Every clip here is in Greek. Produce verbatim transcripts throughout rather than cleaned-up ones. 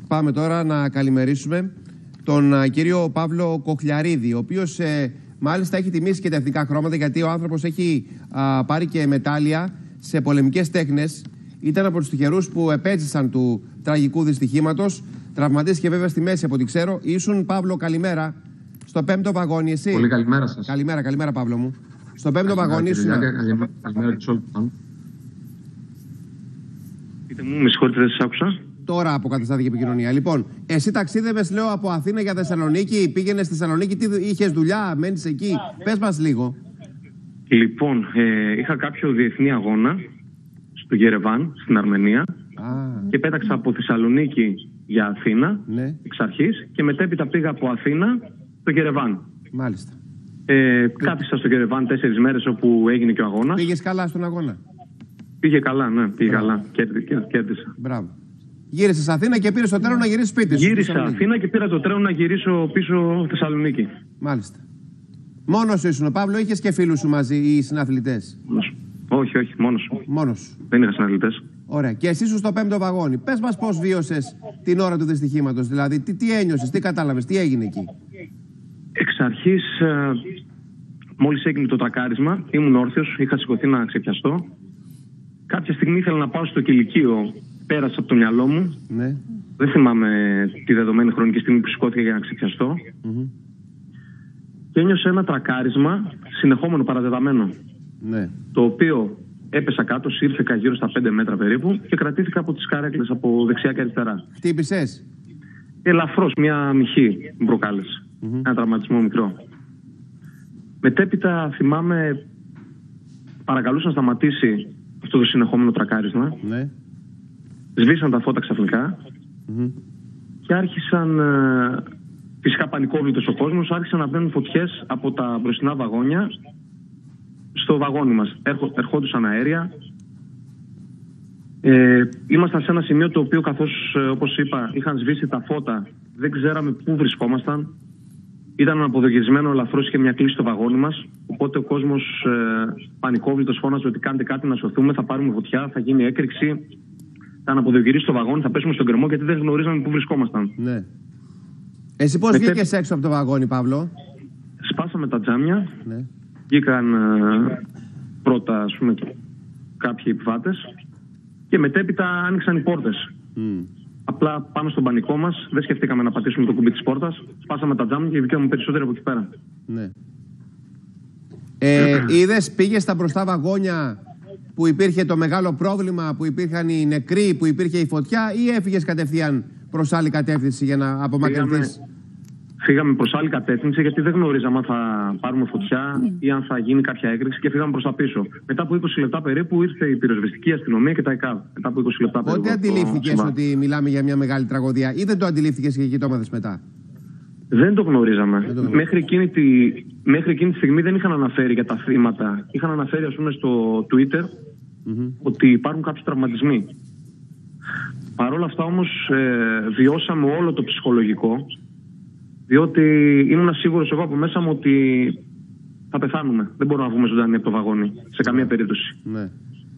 Πάμε τώρα να καλημερίσουμε τον α, κύριο Παύλο Κοχλιαρίδη, ο οποίος ε, μάλιστα έχει τιμήσει και τα εθνικά χρώματα, γιατί ο άνθρωπος έχει α, πάρει και μετάλλια σε πολεμικές τέχνες. Ήταν από τους τυχερούς που επέζησαν του τραγικού δυστυχήματος. Τραυματίστηκε βέβαια στη μέση από ό,τι ξέρω. Ήσουν, Παύλο, καλημέρα, στο πέμπτο βαγόνι, εσύ. Πολύ καλημέρα σας. Καλημέρα, καλημέρα, Παύλο μου. Στο πέμπτο βαγόνι ήσουν. Καλημέρα, καλημέρα και σε όλους. Πείτε μου, με συγχωρείτε, δεν σας άκουσα. Τώρα αποκαταστάθηκε η επικοινωνία. Λοιπόν, εσύ ταξίδευες, λέω, από Αθήνα για Θεσσαλονίκη, πήγαινε στη Θεσσαλονίκη, τι είχες δουλειά, μένεις εκεί. Πες μας λίγο. Λοιπόν, ε, είχα κάποιο διεθνή αγώνα στο Γερεβάν, στην Αρμενία. Α, Και πέταξα από Θεσσαλονίκη για Αθήνα, ναι, εξ αρχής, και μετέπειτα πήγα από Αθήνα στο Γερεβάν. μάλιστα. Ε, κάθισα στο Γερεβάν τέσσερις μέρες όπου έγινε και ο αγώνας. Πήγες καλά στον αγώνα. Πήγε καλά, ναι, πήγε Μπράβο. καλά. Κέρδισα. κέρδισα. Μπράβο. Γύρισες Αθήνα και πήρες το τρένο να γυρίσεις σπίτι σου. Γύρισα Θεσσαλονίκη. Αθήνα και πήρα το τρένο να γυρίσω πίσω Θεσσαλονίκη. Μάλιστα. Μόνος σου ήσουν, ο Παύλο, είχες και φίλους σου μαζί οι συναθλητές? Μόνος. Όχι, όχι, μόνος. Μόνος σου. Δεν είχα συναντητές. Ωραία. Και εσύ ήσουν στο πέμπτο βαγόνι. Πες μας πώς βίωσες την ώρα του δυστυχήματος. Δηλαδή, τι, τι ένιωσες, τι κατάλαβες, τι έγινε εκεί? Εξ αρχής, ε, μόλις έγινε το τρακάρισμα, ήμουν όρθιος, είχα σηκωθεί να ξεπιαστώ. Κάποια στιγμή ήθελα να πάω στο κηλικείο, πέρασε από το μυαλό μου. Ναι. Δεν θυμάμαι τη δεδομένη χρονική στιγμή που σηκώθηκα για να ξεπιαστώ. Mm-hmm. Και ένιωσα ένα τρακάρισμα συνεχόμενο, παρατεταμένο. Ναι. Το οποίο έπεσα κάτω, σύρθηκα γύρω στα πέντε μέτρα περίπου και κρατήθηκα από τις καρέκλες από δεξιά και αριστερά. Χτύπησες? Ελαφρώς, μια μυχή μου προκάλεσε. Mm-hmm. Ένα τραυματισμό μικρό. Μετέπειτα θυμάμαι, παρακαλούσα να σταματήσει αυτό το συνεχόμενο τρακάρισμα. Ναι. Σβήσαν τα φώτα ξαφνικά Mm-hmm. και άρχισαν, ε, φυσικά πανικόβλητος ο κόσμος, άρχισαν να μπαίνουν φωτιές από τα μπροστινά βαγόνια στο βαγόνι μας. Έρχο, ερχόντουσαν αέρια. Ε, ήμασταν σε ένα σημείο το οποίο, καθώς ε, όπως είπα είχαν σβήσει τα φώτα, δεν ξέραμε πού βρισκόμασταν. Ήταν αποδογισμένο ελαφρώς και μια κλίση στο βαγόνι μας. Οπότε ο κόσμος ε, πανικόβλητος φώναζε ότι κάντε κάτι να σωθούμε, θα πάρουμε φωτιά, θα γίνει έκρηξη. Θα αναποδογυρίσει το βαγόνι, θα πέσουμε στον κρεμό, γιατί δεν γνωρίζαμε πού βρισκόμασταν. Ναι. Εσύ πώς Μετέ... βγήκες έξω από το βαγόνι, Παύλο? Σπάσαμε τα τζάμια. Ναι. Βγήκαν ε, πρώτα, ας πούμε, κάποιοι επιβάτες. Και μετέπειτα άνοιξαν οι πόρτες. Mm. Απλά πάνω στον πανικό μας, δεν σκεφτήκαμε να πατήσουμε το κουμπί της πόρτας. Σπάσαμε τα τζάμια και βγήκαμε περισσότερο από εκεί πέρα. Ναι. Ε, είδες, πήγες στα μπροστά βαγόνια που υπήρχε το μεγάλο πρόβλημα, που υπήρχαν οι νεκροί, που υπήρχε η φωτιά, ή έφυγες κατευθείαν προς άλλη κατεύθυνση για να απομακρυνθείς? Φύγαμε προς άλλη κατεύθυνση, γιατί δεν γνωρίζαμε αν θα πάρουμε φωτιά ή αν θα γίνει κάποια έκρηξη, και φύγαμε προς τα πίσω. Μετά από είκοσι λεπτά περίπου ήρθε η πυροσβεστική αστυνομία και τα ΕΚΑΒ. Μετά από είκοσι λεπτά περίπου. Πότε αντιλήφθηκες ότι μιλάμε για μια μεγάλη τραγωδία, ή δεν το αντιλήφθηκες και το έμαθες μετά? Δεν το γνωρίζαμε. Δεν το γνωρίζαμε. Μέχρι, εκείνη τη, μέχρι εκείνη τη στιγμή δεν είχαν αναφέρει για τα θύματα. Είχαν αναφέρει, ας πούμε, στο Twitter Mm-hmm. ότι υπάρχουν κάποιοι τραυματισμοί. Παρ' όλα αυτά όμως ε, βιώσαμε όλο το ψυχολογικό, διότι ήμουν σίγουρος εγώ από μέσα μου ότι θα πεθάνουμε. Δεν μπορούμε να βγούμε ζωντανοί από το βαγόνι, σε καμία περίπτωση. Ναι.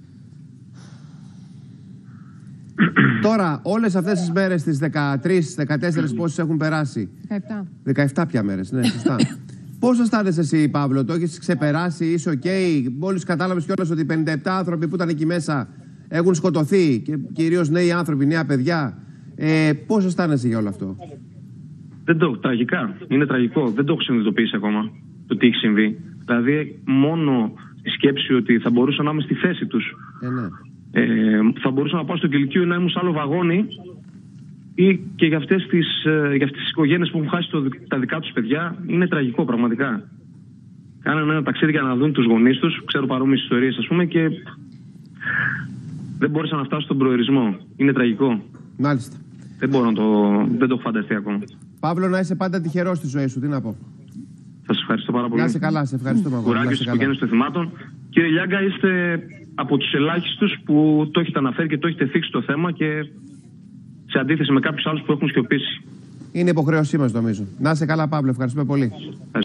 Τώρα, όλες αυτές τις μέρες, τις δεκατρείς δεκατέσσερις πόσες έχουν περάσει? δεκαεπτά. δεκαεπτά πια μέρες, ναι, σωστά. Πώς αισθάνεσαι εσύ, Παύλο, το έχεις ξεπεράσει, είσαι οκ? Okay? Μόλις κατάλαβες κιόλας ότι πενήντα επτά άνθρωποι που ήταν εκεί μέσα έχουν σκοτωθεί, και κυρίως νέοι άνθρωποι, νέα παιδιά. Ε, πώς αισθάνεσαι για όλο αυτό? Δεν το, τραγικά. Είναι τραγικό. Δεν το έχω συνειδητοποιήσει ακόμα το τι έχει συμβεί. Δηλαδή, μόνο η σκέψη ότι θα μπορούσα να είμαι στη θέση τους. Ε, ναι. Ε, θα μπορούσα να πάω στο κηλικείο ή να ήμουν σε άλλο βαγόνι, ή και για αυτές τις, για αυτές τις οικογένειες που έχουν χάσει το, τα δικά τους παιδιά, είναι τραγικό πραγματικά. Κάνανε ένα ταξίδι για να δουν τους γονείς τους, ξέρω παρόμοιες ιστορίες, ας πούμε, και δεν μπόρεσαν να φτάσουν στον προορισμό. Είναι τραγικό. Μάλιστα. Δεν μπορώ να το, δεν το έχω φανταστεί ακόμα. Παύλο, να είσαι πάντα τυχερός στη ζωή σου, τι να πω. Σας ευχαριστώ πάρα πολύ. Να είσαι καλά, σε ευχαριστώ. Κουράγιο στις οικογένειες των θυμάτων. Κύριε Λιάγκα, είστε από τους ελάχιστους που το έχετε αναφέρει και το έχετε θίξει το θέμα, και σε αντίθεση με κάποιους άλλους που έχουν σιωπήσει. Είναι υποχρέωσή μας, νομίζω. Να είσαι καλά, Παύλο, ευχαριστούμε πολύ.